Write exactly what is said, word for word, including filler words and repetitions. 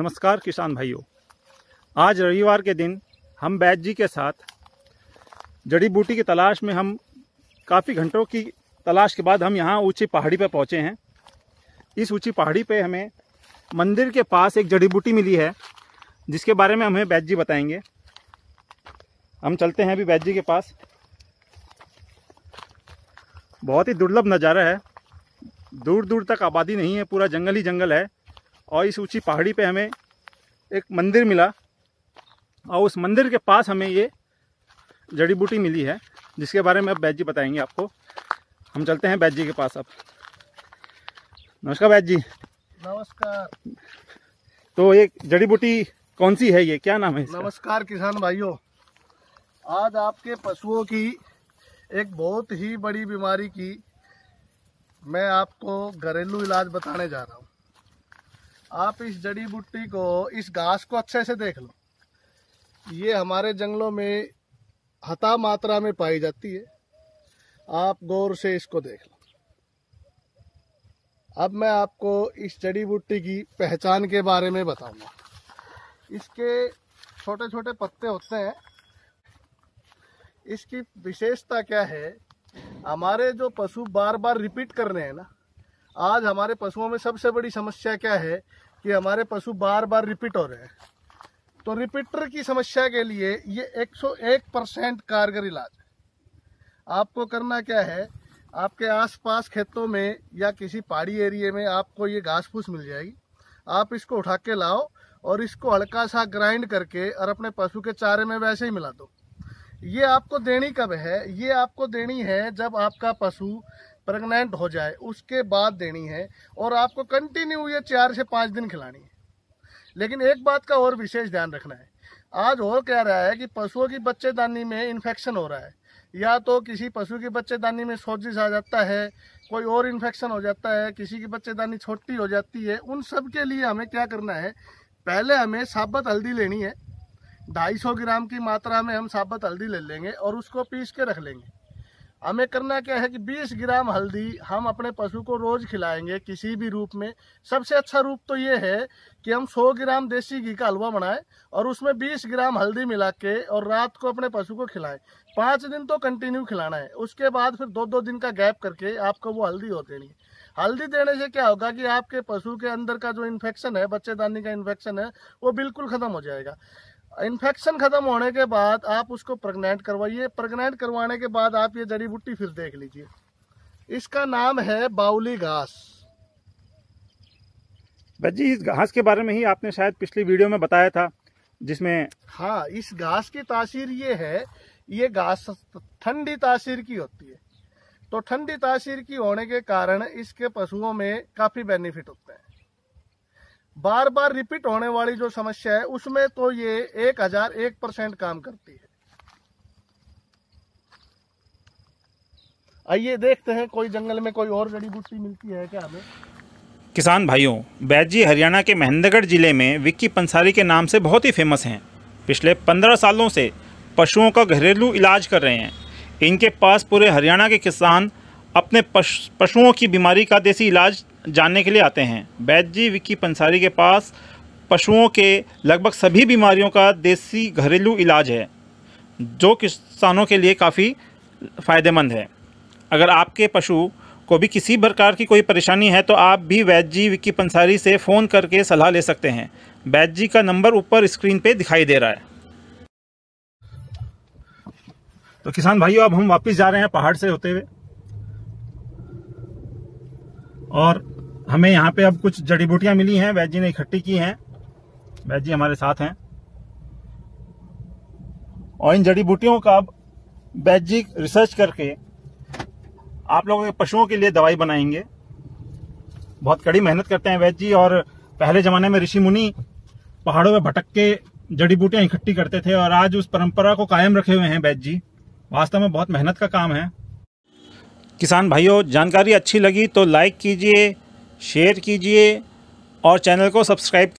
नमस्कार किसान भाइयों, आज रविवार के दिन हम बैच जी के साथ जड़ी बूटी की तलाश में हम काफ़ी घंटों की तलाश के बाद हम यहाँ ऊंची पहाड़ी पर पहुँचे हैं। इस ऊंची पहाड़ी पे हमें मंदिर के पास एक जड़ी बूटी मिली है जिसके बारे में हमें बैच जी बताएंगे। हम चलते हैं अभी बैच जी के पास। बहुत ही दुर्लभ नज़ारा है, दूर दूर तक आबादी नहीं है, पूरा जंगल ही जंगल है। और इस ऊंची पहाड़ी पे हमें एक मंदिर मिला और उस मंदिर के पास हमें ये जड़ी बूटी मिली है जिसके बारे में अब बैच जी बताएंगे आपको। हम चलते हैं बैच जी के पास अब। नमस्कार बैच जी। नमस्कार। तो ये जड़ी बूटी कौन सी है, ये क्या नाम है इसका? नमस्कार किसान भाइयों, आज आपके पशुओं की एक बहुत ही बड़ी बीमारी की मैं आपको घरेलू इलाज बताने जा रहा हूँ। आप इस जड़ी बूटी को, इस घास को अच्छे से देख लो। ये हमारे जंगलों में हता मात्रा में पाई जाती है। आप गौर से इसको देख लो। अब मैं आपको इस जड़ी बूटी की पहचान के बारे में बताऊंगा। इसके छोटे छोटे पत्ते होते हैं। इसकी विशेषता क्या है, हमारे जो पशु बार बार रिपीट कर रहे हैं ना, आज हमारे पशुओं में सबसे बड़ी समस्या क्या है कि हमारे पशु बार बार रिपीट हो रहे हैं। तो रिपीटर की समस्या के लिए ये एक सौ एक परसेंट कारगर इलाज है। आपको करना क्या है, आपके आसपास खेतों में या किसी पहाड़ी एरिया में आपको ये घास फूस मिल जाएगी। आप इसको उठा के लाओ और इसको हल्का सा ग्राइंड करके और अपने पशु के चारे में वैसे ही मिला दो। ये आपको देनी कब है? ये आपको देनी है जब आपका पशु प्रेग्नेंट हो जाए, उसके बाद देनी है। और आपको कंटिन्यू ये चार से पाँच दिन खिलानी है। लेकिन एक बात का और विशेष ध्यान रखना है। आज हो क्या रहा है कि पशुओं की बच्चेदानी में इन्फेक्शन हो रहा है। या तो किसी पशु की बच्चेदानी में सोजिश आ जाता है, कोई और इन्फेक्शन हो जाता है, किसी की बच्चेदानी छोटी हो जाती है। उन सब के लिए हमें क्या करना है, पहले हमें साबुत हल्दी लेनी है। ढाई सौ ग्राम की मात्रा में हम साबुत हल्दी ले लेंगे और उसको पीस के रख लेंगे। हमें करना क्या है कि बीस ग्राम हल्दी हम अपने पशु को रोज खिलाएंगे किसी भी रूप में। सबसे अच्छा रूप तो ये है कि हम सौ ग्राम देसी घी का हलवा बनाएं और उसमें बीस ग्राम हल्दी मिला के और रात को अपने पशु को खिलाएं। पाँच दिन तो कंटिन्यू खिलाना है। उसके बाद फिर दो दो दिन का गैप करके आपको वो हल्दी और देनी है। हल्दी देने से क्या होगा कि आपके पशु के अंदर का जो इन्फेक्शन है, बच्चेदानी का इन्फेक्शन है, वो बिल्कुल खत्म हो जाएगा। इन्फेक्शन खत्म होने के बाद आप उसको प्रेग्नेंट करवाइए। प्रेग्नेंट करवाने के बाद आप ये जड़ी बूटी फिर देख लीजिए। इसका नाम है बाउली घास। जी, इस घास के बारे में ही आपने शायद पिछली वीडियो में बताया था जिसमें। हाँ, इस घास की तासीर ये है, ये घास ठंडी तासीर की होती है। तो ठंडी तासीर की होने के कारण इसके पशुओं में काफी बेनिफिट होते हैं। बार बार रिपीट होने वाली जो समस्या है उसमें तो ये एक हजार एक परसेंट काम करती है। आइए देखते हैं कोई जंगल में कोई और जड़ी बूटी मिलती है क्या हमें। किसान भाइयों, बैच जी हरियाणा के महेंद्रगढ़ जिले में विक्की पंसारी के नाम से बहुत ही फेमस हैं। पिछले पंद्रह सालों से पशुओं का घरेलू इलाज कर रहे हैं। इनके पास पूरे हरियाणा के किसान अपने पश, पशुओं की बीमारी का देसी इलाज जानने के लिए आते हैं। बैच जी विक्की पंसारी के पास पशुओं के लगभग सभी बीमारियों का देसी घरेलू इलाज है जो किसानों के लिए काफ़ी फ़ायदेमंद है। अगर आपके पशु को भी किसी प्रकार की कोई परेशानी है तो आप भी बैच जी विक्की पंसारी से फ़ोन करके सलाह ले सकते हैं। बैच जी का नंबर ऊपर स्क्रीन पे दिखाई दे रहा है। तो किसान भाइयों, अब हम वापस जा रहे हैं पहाड़ से होते हुए और हमें यहाँ पे अब कुछ जड़ी बूटियां मिली हैं, बैच जी ने इकट्ठी की हैं। बैच जी हमारे साथ हैं और इन जड़ी बूटियों का अब बैच जी रिसर्च करके आप लोगों के पशुओं के लिए दवाई बनाएंगे। बहुत कड़ी मेहनत करते हैं बैच जी। और पहले जमाने में ऋषि मुनि पहाड़ों में भटक के जड़ी बूटियां इकट्ठी करते थे और आज उस परंपरा को कायम रखे हुए हैं बैच जी। वास्तव में बहुत मेहनत का काम है। किसान भाइयों, जानकारी अच्छी लगी तो लाइक कीजिए, शेयर कीजिए और चैनल को सब्सक्राइब